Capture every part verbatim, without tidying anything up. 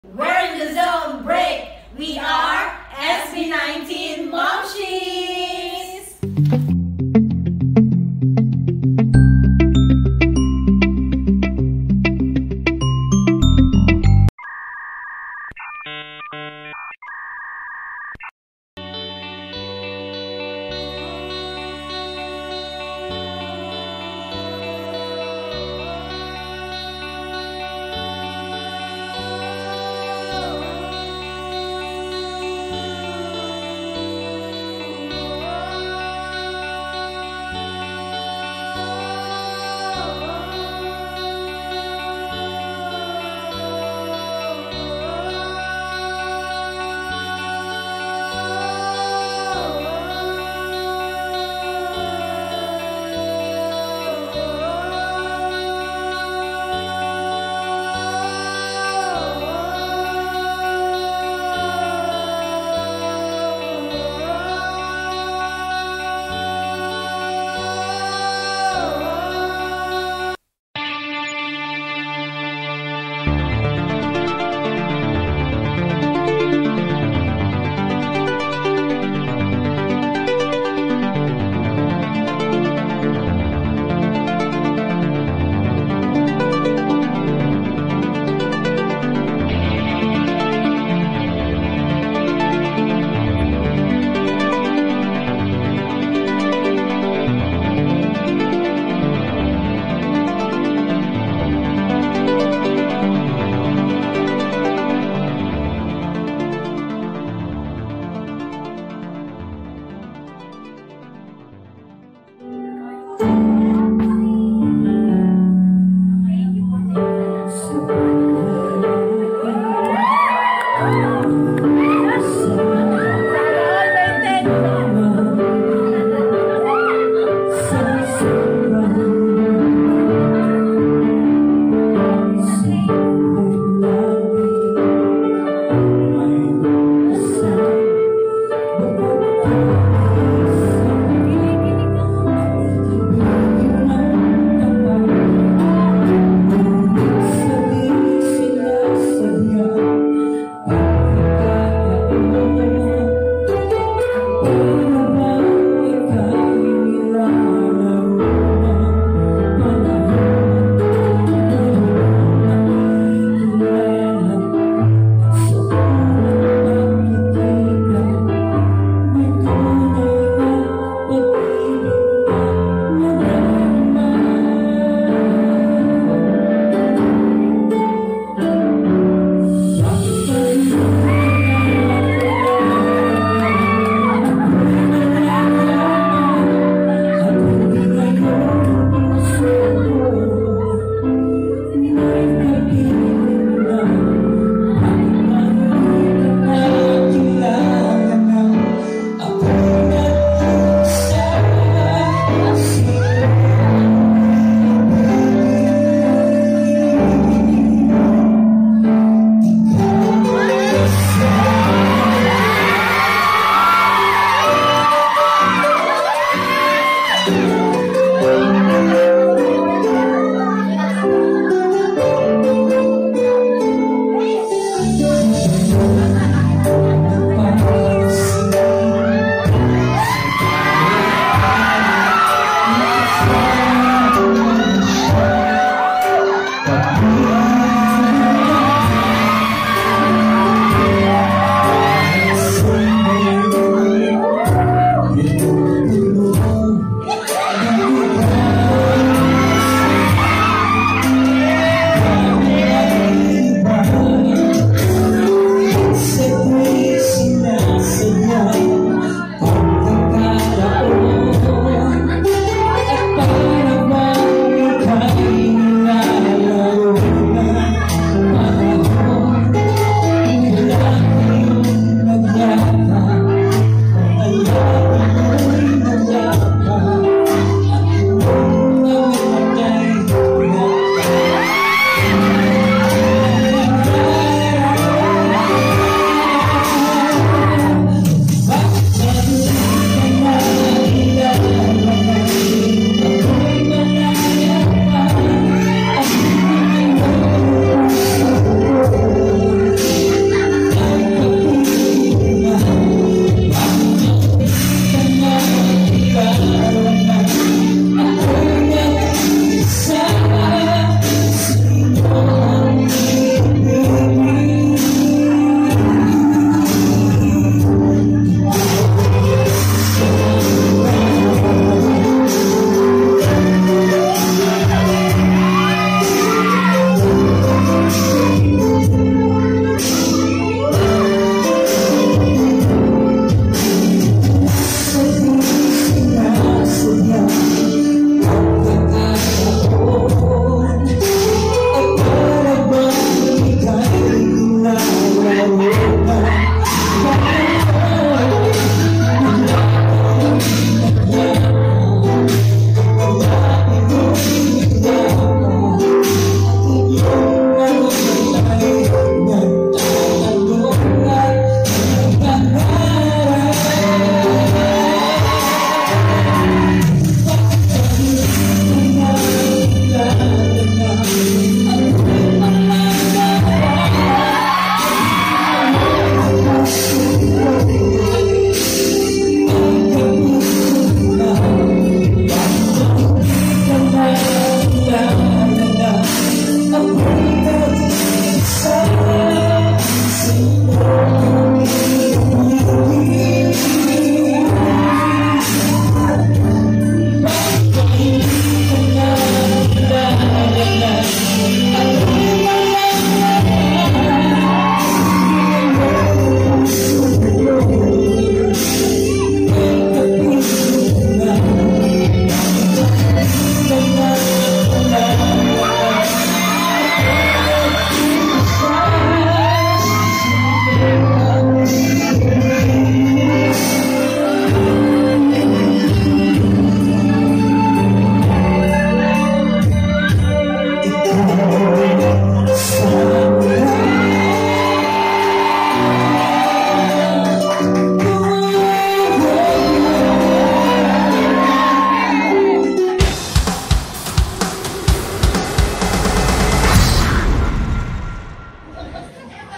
We're in the zone break. We are S B nineteen Momshies.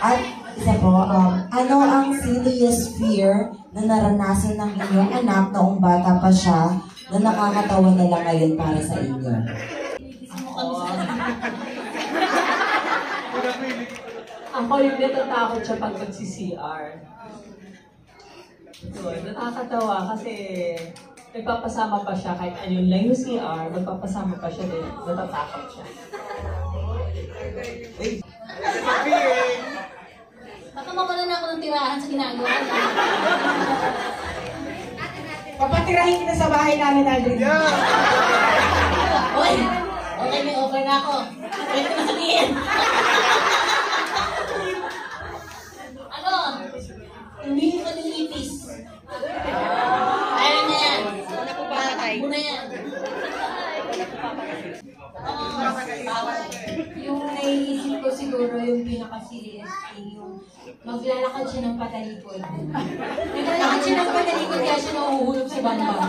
At isa po, um, ano ang silliest fear na naranasan ng inyong anak noong bata pa siya na nakakatawa na lang ngayon para sa inyo? Ako yung natatakot siya pag magsi-C R. So, nakakatawa kasi nagpapasama pa siya kahit ayun lang yung C R, nagpapasama pa siya din, natatakot siya. Baka mawala na ako ng tirahan sa ginagawa niya. Papatirahin kita sa bahay namin, Aldrene. Uy! Okay, may offer na ako. Pwede ko na sabihin. Ano? Humingi ka ng lipis. Ayaw na yan. Muna yan. Yung naiisip ko siguro yung pinaka-serious thing, yung maglalakad siya ng patalikod. Naglalakad siya ng patalikod kaya siya nahuhulog sa bandang.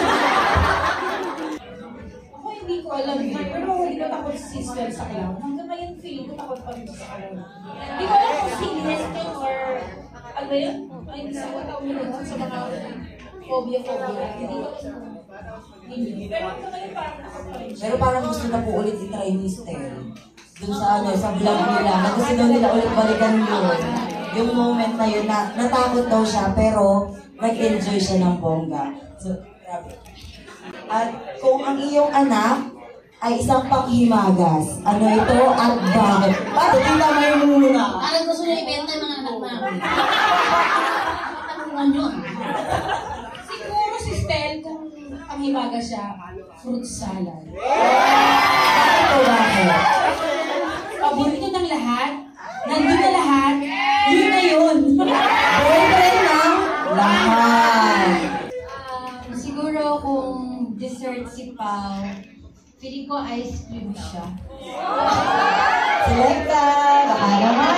Ako hindi ko alam eh, pero hindi ko takot si sister sa clown. Hanggang ngayon feeling ko takot pa rin sa clown. Hindi ko alam kung serious thing or ano ba yun? Ay, hindi sa mga tao nila sa mga phobia-phobia. Hindi ko alam. Pero hanggang ngayon parang takot pa rin siya. Pero parang gusto na po ulit i-try ni Steff. Dun sa ano, sa vlog nila, na gusto daw nila ulit balikan yun. Yung moment na yun, na, natakot daw siya, pero nag-enjoy siya ng bongga. So, grabe. At kung ang iyong anak ay isang panghimagas, ano ito at bakit? Bakit hindi naman muna? Parang gusto niya ibenta yung mga anak namin. Tanungan yun. Siguro si Steff, kung panghimaga siya, fruit salad. Bakit o bakit? Paborito ng lahat, nandun na lahat, yun na yun. Boyfriend ng lahat. Um, siguro kung dessert si Pao, feeling ko ice cream siya. Selecta, baka naman.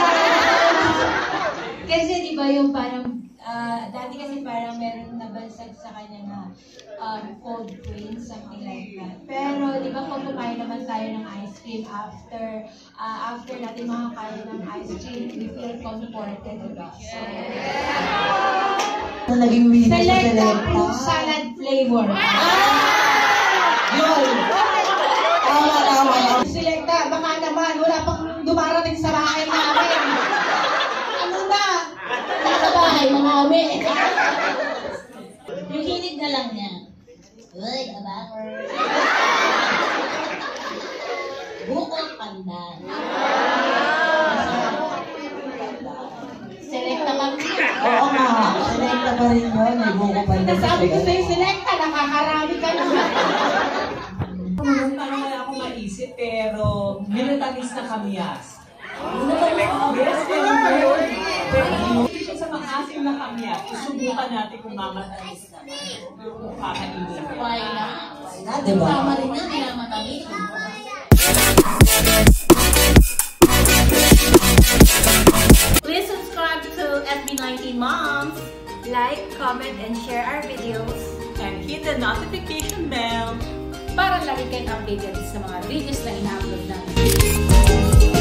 Kasi di ba yung parang, uh, dati kasi parang meron nabansag sa kanya na um, cold cream, something like that. Pero di ba kung kumain naman tayo ng ice cream after, uh, after natin makakain ng ice cream, we feel comforted, di ba? So, Ano naging winner sa select Selecta? ang fruit salad flavor. Yun! Tama, tama. Selecta, baka naman, wala pang dumarating sa bahay namin. Ano na? Sa bahay, marami. Yung hilig na lang niya. Uy, abangers. Bukod pandan. Selecta kami. Oo nga, Selecta pa rin yun. May buko pa rin. Sabi ko sa'yo, Selecta, nakakarami ka na. Parang wala akong maisip, pero minatamis na kamyas. Yes, pero hindi siya sa maasim na kamyas. Susubukan natin kung mamatamis na. Kung kakainin. Why na? Na, diba? Tama rin na, hindi na matamis. Please subscribe to S B nineteen Moms. Like, comment, and share our videos And hit the notification bell. para lagi kayong updated sa mga videos na ina-upload natin.